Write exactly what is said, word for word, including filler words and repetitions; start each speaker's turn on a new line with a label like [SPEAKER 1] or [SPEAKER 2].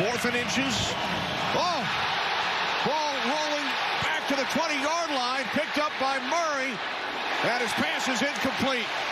[SPEAKER 1] Fourth and inches. Oh! Ball rolling back to the twenty-yard line, picked up by Murray. And his pass is incomplete.